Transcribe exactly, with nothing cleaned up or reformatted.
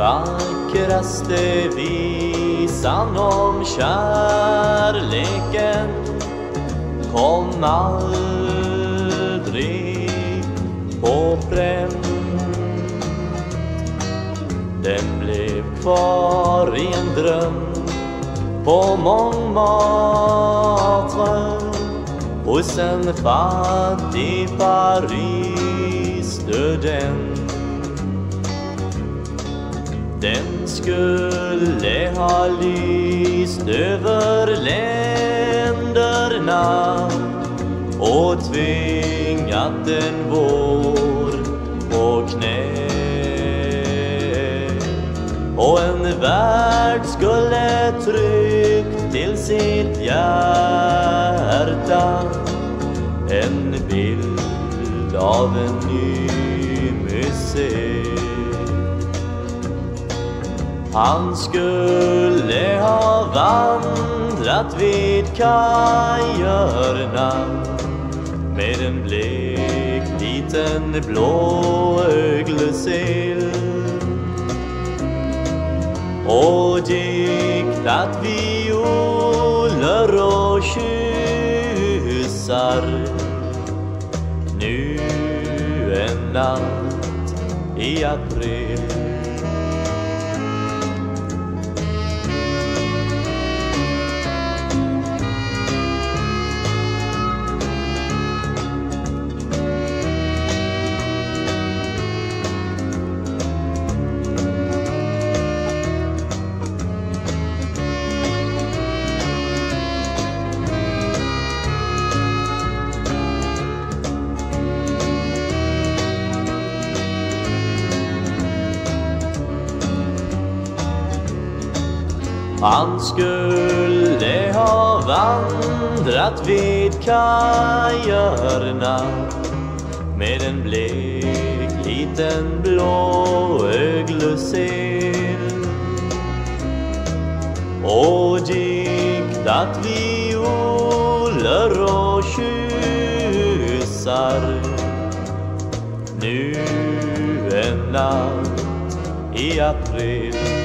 vackraste visan om kärleken kom aldrig på pränt. Den blev kvar i en dröm på Montmartre hos en fattig Paris-student. Den skulle ha lyst över länderna och tvingat en vår på knä. Och en värld skulle tryckt till sitt hjärta en bild av en ny museum. Han skulle ha vandrat vid kajerna med en blek liten blåöglesill och diktat violer och kyssar nu en natt i april. Han skulle ha vandrat vid kajerna med en blek liten blåöglesill och diktat violer och kyssar nu en natt i april.